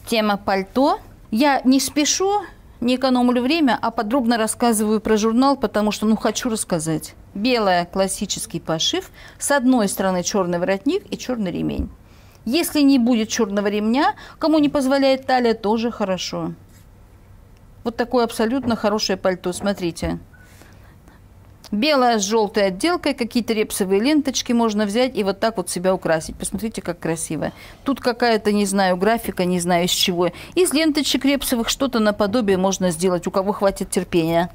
Тема пальто. Я не спешу, не экономлю время, а подробно рассказываю про журнал, потому что, хочу рассказать. Белая, классический пошив. С одной стороны черный воротник и черный ремень. Если не будет черного ремня, кому не позволяет талия, тоже хорошо. Вот такое абсолютно хорошее пальто, смотрите. Белая с желтой отделкой, какие-то репсовые ленточки можно взять и вот так вот себя украсить. Посмотрите, как красиво. Тут какая-то, не знаю, графика, не знаю из чего. Из ленточек репсовых что-то наподобие можно сделать, у кого хватит терпения.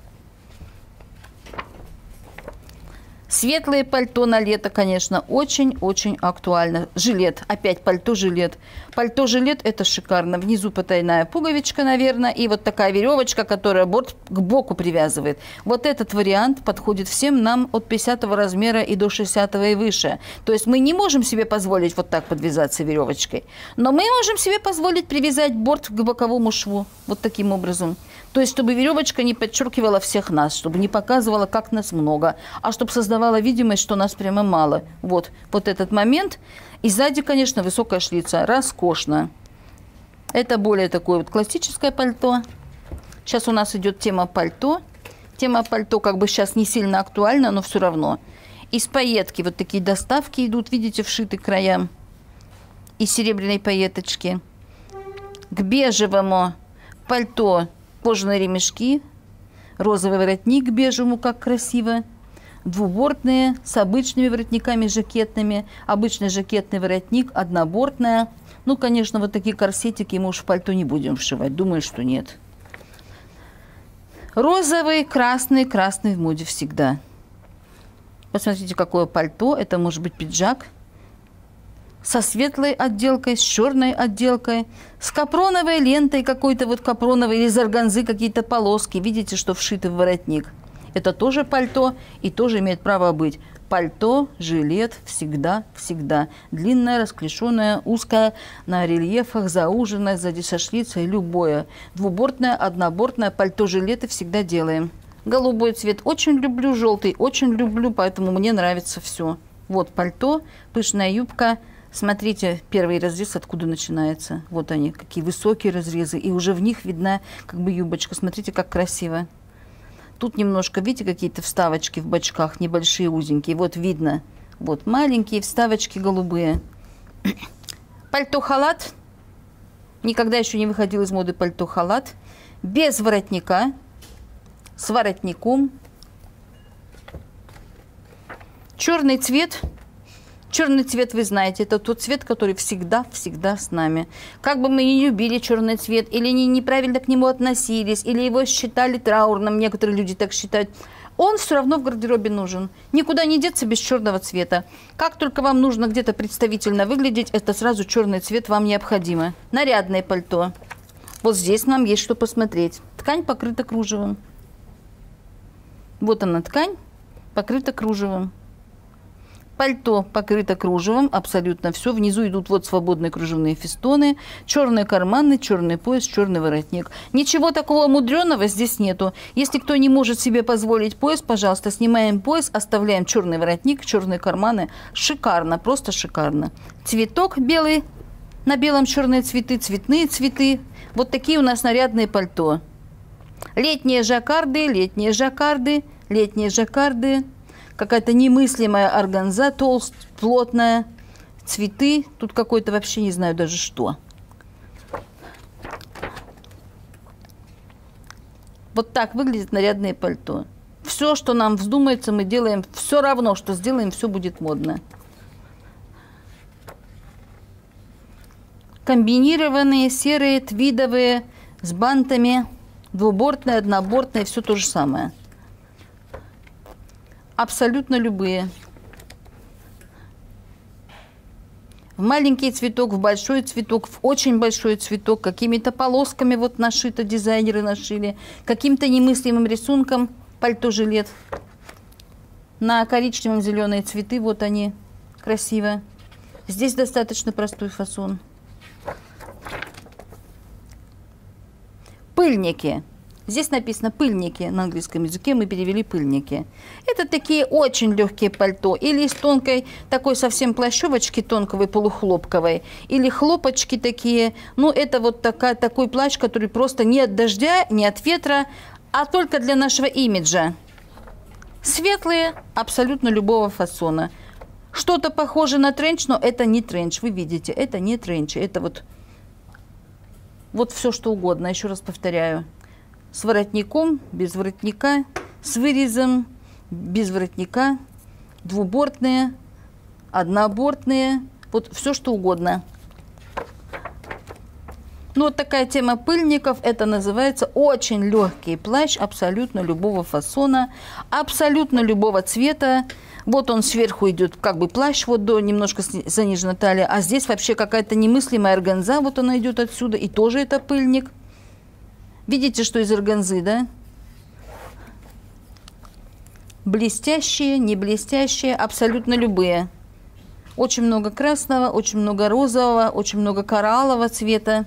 Светлое пальто на лето, конечно, очень-очень актуально. Жилет, опять пальто-жилет. Пальто-жилет – это шикарно. Внизу потайная пуговичка, наверное, и вот такая веревочка, которая борт к боку привязывает. Вот этот вариант подходит всем нам от 50 размера и до 60 и выше. То есть мы не можем себе позволить вот так подвязаться веревочкой, но мы можем себе позволить привязать борт к боковому шву вот таким образом. То есть, чтобы веревочка не подчеркивала всех нас, чтобы не показывала, как нас много, а чтобы создавала видимость, что нас прямо мало. Вот этот момент. И сзади, конечно, высокая шлица. Роскошно. Это более такое вот классическое пальто. Сейчас у нас идет тема пальто. Тема пальто как бы сейчас не сильно актуальна, но все равно. Из пайетки вот такие доставки идут, видите, вшиты краям. Из серебряной пайеточки. К бежевому пальто кожаные ремешки, розовый воротник к бежевому, как красиво, двубортные с обычными воротниками жакетными, обычный жакетный воротник, однобортная. Конечно, вот такие корсетики мы уж в пальто не будем вшивать, думаю, что нет. Розовый, красный в моде всегда. Посмотрите, какое пальто, это может быть пиджак. Со светлой отделкой, с черной отделкой, с капроновой лентой какой-то, вот капроновой, или из органзы какие-то полоски. Видите, что вшиты в воротник. Это тоже пальто и тоже имеет право быть. Пальто, жилет всегда. Длинное, расклешенное, узкое, на рельефах, зауженное, сзади со шлицей, любое. Двубортное, однобортное, пальто-жилеты всегда делаем. Голубой цвет очень люблю, желтый очень люблю, поэтому мне нравится все. Вот пальто, пышная юбка. Смотрите, первый разрез откуда начинается. Вот они, какие высокие разрезы. И уже в них видна как бы юбочка. Смотрите, как красиво. Тут немножко, видите, какие-то вставочки в бочках, небольшие, узенькие. Вот видно. Вот маленькие вставочки голубые. Пальто-халат. Никогда еще не выходил из моды пальто-халат. Без воротника. С воротником. Черный цвет. Черный цвет, вы знаете, это тот цвет, который всегда с нами. Как бы мы ни любили черный цвет, или неправильно к нему относились, или его считали траурным, некоторые люди так считают, он все равно в гардеробе нужен. Никуда не деться без черного цвета. Как только вам нужно где-то представительно выглядеть, это сразу черный цвет вам необходимо. Нарядное пальто. Вот здесь нам есть что посмотреть. Ткань покрыта кружевом. Вот она ткань, покрыта кружевом. Пальто покрыто кружевом, абсолютно все. Внизу идут вот свободные кружевные фестоны, черные карманы, черный пояс, черный воротник. Ничего такого мудреного здесь нету. Если кто не может себе позволить пояс, пожалуйста, снимаем пояс, оставляем черный воротник, черные карманы. Шикарно, просто шикарно. Цветок белый, на белом черные цветы, цветные цветы. Вот такие у нас нарядные пальто. Летние жаккарды, летние жаккарды, летние жаккарды. Какая-то немыслимая органза, плотная, цветы. Тут какой-то вообще не знаю даже что. Вот так выглядит нарядное пальто. Все, что нам вздумается, мы делаем. Все равно, что сделаем, все будет модно. Комбинированные, серые, твидовые, с бантами, двубортные, однобортные, все то же самое. Абсолютно любые. В маленький цветок, в большой цветок, в очень большой цветок, какими-то полосками вот нашито, дизайнеры нашили, каким-то немыслимым рисунком пальто-жилет. На коричневом зеленые цветы, вот они, красиво. Здесь достаточно простой фасон. Пыльники. Здесь написано пыльники на английском языке, мы перевели пыльники. Это такие очень легкие пальто, или из тонкой, такой совсем плащевочки тонковой, полухлопковой, или хлопочки такие. Ну, это вот такой плащ, который просто не от дождя, не от ветра, а только для нашего имиджа. Светлые, абсолютно любого фасона. Что-то похоже на тренч, но это не тренч, вы видите, это не тренч, это вот все что угодно, еще раз повторяю. С воротником, без воротника, с вырезом, без воротника, двубортные, однобортные, вот все что угодно. Ну, вот такая тема пыльников, это называется очень легкий плащ, абсолютно любого фасона, абсолютно любого цвета. Вот он сверху идет, как бы плащ, вот до немножко занижена талия, а здесь вообще какая-то немыслимая органза, вот она идет отсюда, и тоже это пыльник. Видите, что из органзы, да? Блестящие, не блестящие, абсолютно любые. Очень много красного, очень много розового, очень много кораллового цвета.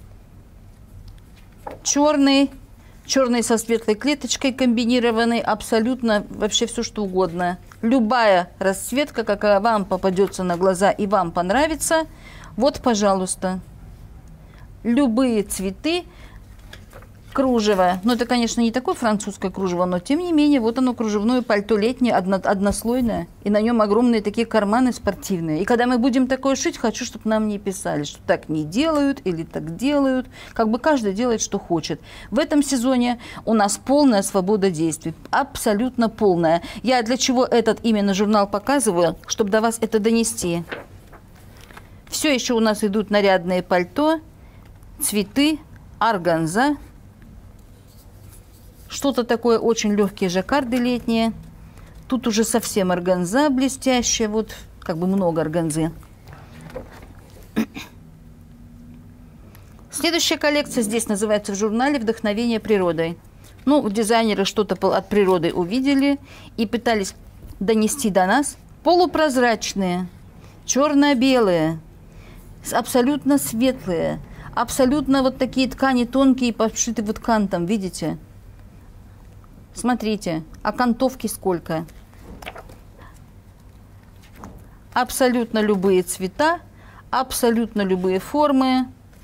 Черный, черный со светлой клеточкой комбинированный, абсолютно вообще все что угодно. Любая расцветка, какая вам попадется на глаза и вам понравится, вот, пожалуйста. Любые цветы. Кружево. Ну, это, конечно, не такое французское кружево, но, тем не менее, вот оно, кружевное пальто летнее, однослойное. И на нем огромные такие карманы спортивные. И когда мы будем такое шить, хочу, чтобы нам не писали, что так не делают или так делают. Как бы каждый делает, что хочет. В этом сезоне у нас полная свобода действий. Абсолютно полная. Я для чего этот именно журнал показываю? Чтобы до вас это донести. Все еще у нас идут нарядные пальто, цветы, органза. Что-то такое очень легкие жаккарды летние. Тут уже совсем органза блестящая. Вот как бы много органзы. Следующая коллекция здесь называется в журнале «Вдохновение природой». Ну, дизайнеры что-то от природы увидели и пытались донести до нас. Полупрозрачные, черно-белые, абсолютно светлые, абсолютно вот такие ткани тонкие, подшиты вот кантом, видите? Смотрите, окантовки сколько. Абсолютно любые цвета, абсолютно любые формы.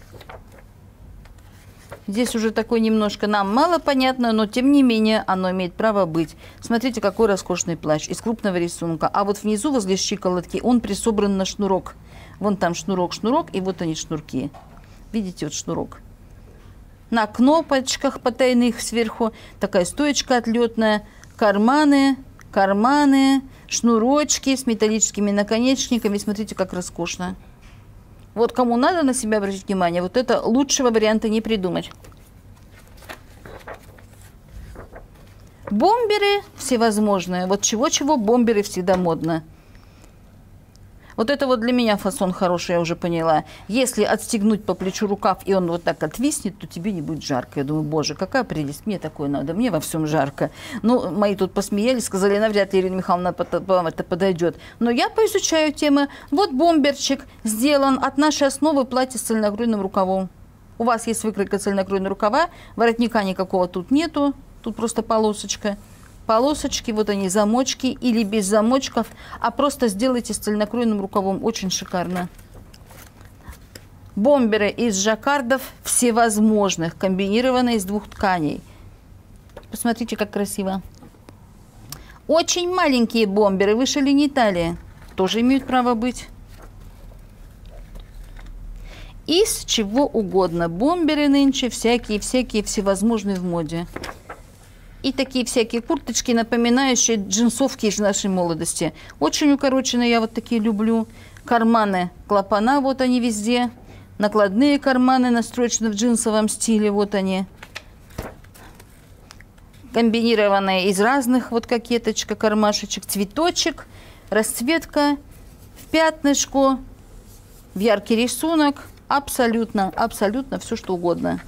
Здесь уже такой немножко нам мало понятно, но тем не менее оно имеет право быть. Смотрите, какой роскошный плащ из крупного рисунка. А вот внизу, возле щиколотки, он присобран на шнурок. Вон там шнурок, и вот они шнурки. Видите, вот шнурок. На кнопочках потайных сверху такая стоечка отлетная, карманы, шнурочки с металлическими наконечниками. Смотрите, как роскошно. Вот кому надо на себя обратить внимание, вот это лучшего варианта не придумать. Бомберы всевозможные. Вот чего-чего, бомберы всегда модно. Вот это вот для меня фасон хороший, я уже поняла. Если отстегнуть по плечу рукав, и он вот так отвиснет, то тебе не будет жарко. Я думаю, боже, какая прелесть, мне такое надо, мне во всем жарко. Ну, мои тут посмеялись, сказали, навряд ли, Ирина Михайловна, вам это подойдет. Но я поизучаю тему. Вот бомберчик сделан от нашей основы платья с цельнокройным рукавом. У вас есть выкройка цельнокройного рукава, воротника никакого тут нету, тут просто полосочка. Полосочки, вот они, замочки или без замочков, а просто сделайте с цельнокройным рукавом, очень шикарно. Бомберы из жаккардов всевозможных, комбинированные из двух тканей. Посмотрите, как красиво. Очень маленькие бомберы, выше линии талии, тоже имеют право быть. Из чего угодно. Бомберы нынче всякие всевозможные в моде. И такие всякие курточки, напоминающие джинсовки из нашей молодости. Очень укороченные, я вот такие люблю. Карманы, клапана, вот они везде. Накладные карманы, настроены в джинсовом стиле, вот они. Комбинированные из разных, вот кокеточка, кармашечек, цветочек, расцветка, в пятнышко, в яркий рисунок. Абсолютно, абсолютно все, что угодно.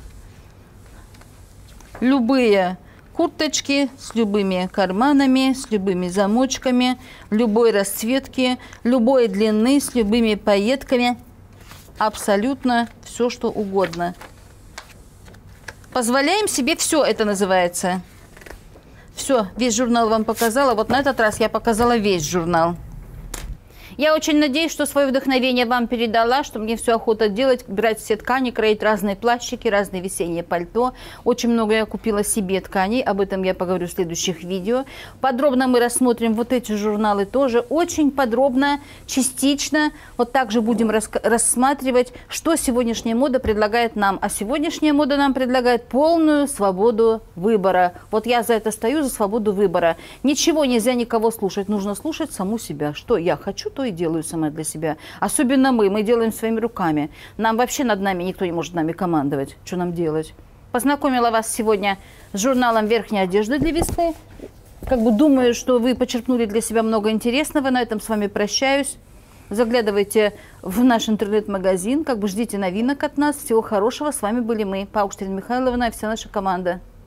Любые курточки с любыми карманами, с любыми замочками, любой расцветки, любой длины, с любыми пайетками. Абсолютно все, что угодно. Позволяем себе все, это называется. Все, весь журнал вам показала. Вот на этот раз я показала весь журнал. Я очень надеюсь, что свое вдохновение вам передала, что мне все охота делать, брать все ткани, кроить разные плащики, разные весенние пальто. Очень много я купила себе тканей, об этом я поговорю в следующих видео. Подробно мы рассмотрим вот эти журналы тоже, очень подробно, частично. Вот также будем рассматривать, что сегодняшняя мода предлагает нам. А сегодняшняя мода нам предлагает полную свободу выбора. Вот я за это стою, за свободу выбора. Ничего нельзя никого слушать, нужно слушать саму себя. Что я хочу, то и делаю сама для себя. Особенно мы делаем своими руками. Нам вообще над нами никто не может нами командовать. Что нам делать? Познакомила вас сегодня с журналом верхней одежды для весны. Как бы думаю, что вы почерпнули для себя много интересного. На этом с вами прощаюсь. Заглядывайте в наш интернет-магазин. Как бы ждите новинок от нас. Всего хорошего. С вами были мы, Паукштейн Михайловна и вся наша команда.